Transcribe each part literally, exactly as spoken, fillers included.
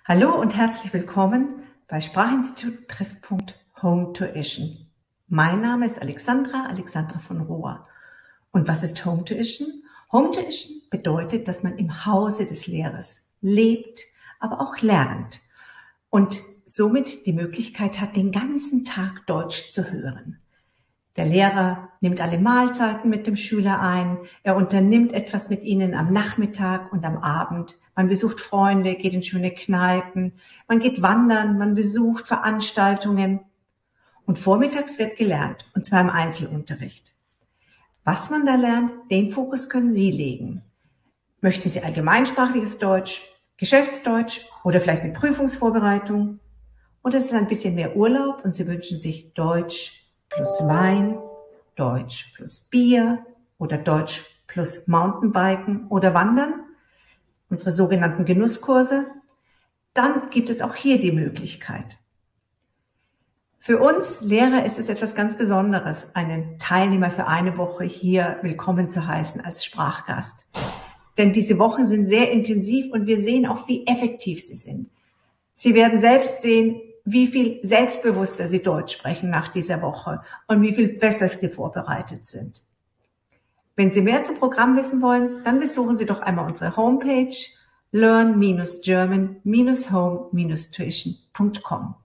Hallo und herzlich willkommen bei Sprachinstitut Treffpunkt Home Tuition. Mein Name ist Alexandra, Alexandra von Rohr. Und was ist Home Tuition? Home Tuition bedeutet, dass man im Hause des Lehrers lebt, aber auch lernt und somit die Möglichkeit hat, den ganzen Tag Deutsch zu hören. Der Lehrer nimmt alle Mahlzeiten mit dem Schüler ein. Er unternimmt etwas mit ihnen am Nachmittag und am Abend. Man besucht Freunde, geht in schöne Kneipen. Man geht wandern, man besucht Veranstaltungen. Und vormittags wird gelernt, und zwar im Einzelunterricht. Was man da lernt, den Fokus können Sie legen. Möchten Sie allgemeinsprachliches Deutsch, Geschäftsdeutsch oder vielleicht eine Prüfungsvorbereitung? Oder es ist ein bisschen mehr Urlaub und Sie wünschen sich Deutsch plus Wein, Deutsch plus Bier oder Deutsch plus Mountainbiken oder Wandern, unsere sogenannten Genusskurse, dann gibt es auch hier die Möglichkeit. Für uns Lehrer ist es etwas ganz Besonderes, einen Teilnehmer für eine Woche hier willkommen zu heißen als Sprachgast. Denn diese Wochen sind sehr intensiv und wir sehen auch, wie effektiv sie sind. Sie werden selbst sehen, wie viel selbstbewusster Sie Deutsch sprechen nach dieser Woche und wie viel besser Sie vorbereitet sind. Wenn Sie mehr zum Programm wissen wollen, dann besuchen Sie doch einmal unsere Homepage learn dash german dash home dash tuition punkt com.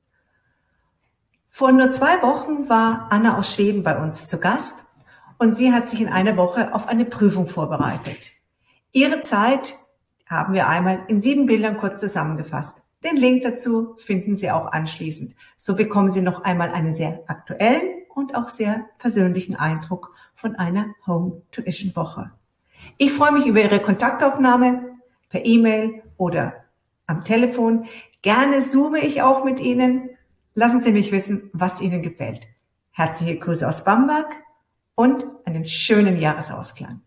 Vor nur zwei Wochen war Anna aus Schweden bei uns zu Gast und sie hat sich in einer Woche auf eine Prüfung vorbereitet. Ihre Zeit haben wir einmal in sieben Bildern kurz zusammengefasst. Den Link dazu finden Sie auch anschließend. So bekommen Sie noch einmal einen sehr aktuellen und auch sehr persönlichen Eindruck von einer Home Tuition Woche. Ich freue mich über Ihre Kontaktaufnahme per E-Mail oder am Telefon. Gerne zoome ich auch mit Ihnen. Lassen Sie mich wissen, was Ihnen gefällt. Herzliche Grüße aus Bamberg und einen schönen Jahresausklang.